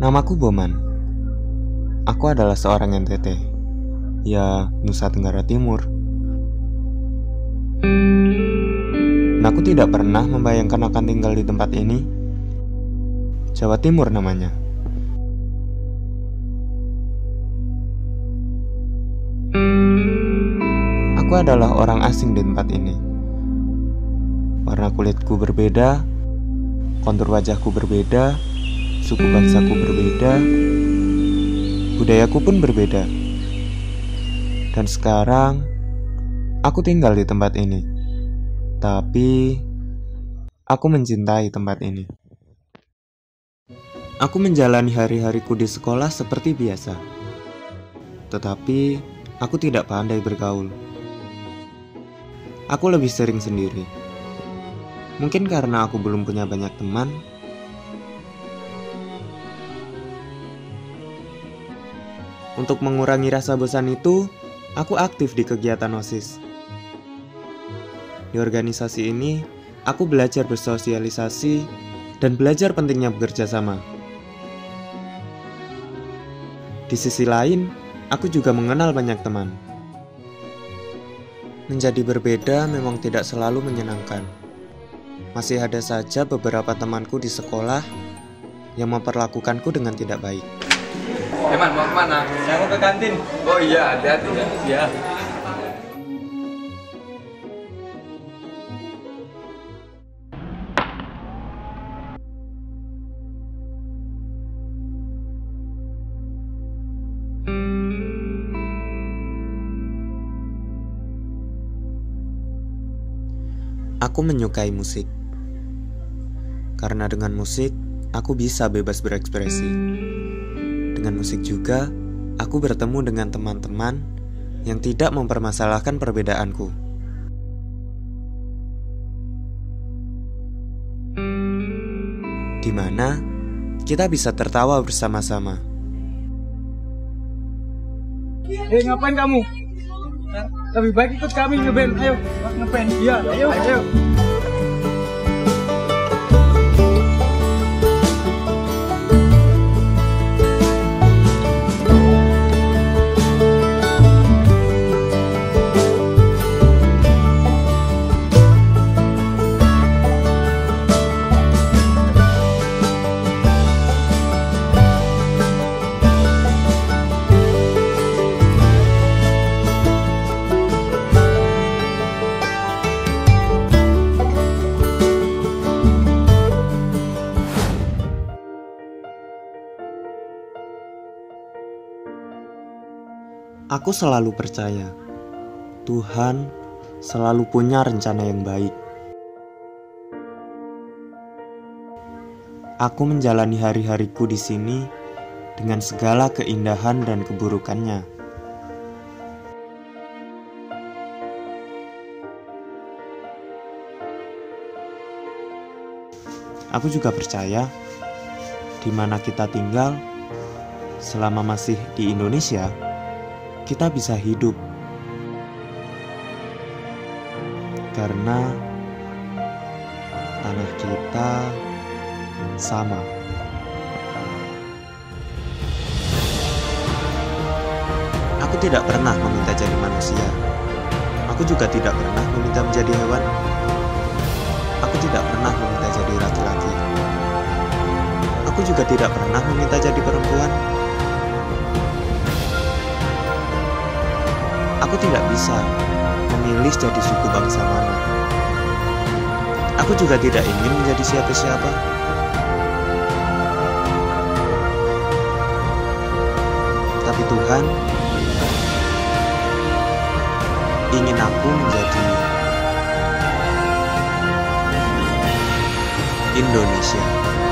Namaku Boman. Aku adalah seorang NTT, ya Nusa Tenggara Timur. Dan aku tidak pernah membayangkan akan tinggal di tempat ini. Jawa Timur namanya. Aku adalah orang asing di tempat ini. Warna kulitku berbeda, kontur wajahku berbeda, suku bangsaku berbeda, budayaku pun berbeda. Dan sekarang aku tinggal di tempat ini. Tapi aku mencintai tempat ini. Aku menjalani hari-hariku di sekolah seperti biasa. Tetapi aku tidak pandai bergaul. Aku lebih sering sendiri. Mungkin karena aku belum punya banyak teman. Untuk mengurangi rasa bosan itu, aku aktif di kegiatan OSIS. Di organisasi ini, aku belajar bersosialisasi dan belajar pentingnya bekerja sama. Di sisi lain, aku juga mengenal banyak teman. Menjadi berbeda memang tidak selalu menyenangkan. Masih ada saja beberapa temanku di sekolah yang memperlakukanku dengan tidak baik. Man, mau kemana? Saya mau ke kantin. Oh iya, hati-hati ya. Ya. Aku menyukai musik. Karena dengan musik, aku bisa bebas berekspresi. Dengan musik juga, aku bertemu dengan teman-teman yang tidak mempermasalahkan perbedaanku. Di mana kita bisa tertawa bersama-sama. Ngapain kamu? Lebih baik ikut kami ngeband. Ayo, ngeband. Iya, ayo. Aku selalu percaya Tuhan selalu punya rencana yang baik. Aku menjalani hari-hariku di sini dengan segala keindahan dan keburukannya. Aku juga percaya di mana kita tinggal, selama masih di Indonesia, kita bisa hidup karena tanah kita sama. Aku tidak pernah meminta jadi manusia. Aku juga tidak pernah meminta menjadi hewan. Aku tidak pernah meminta jadi laki-laki. Aku juga tidak pernah meminta jadi perempuan. Aku tidak bisa memilih jadi suku bangsa mana. Aku juga tidak ingin menjadi siapa-siapa. Tapi Tuhan ingin aku menjadi Indonesia.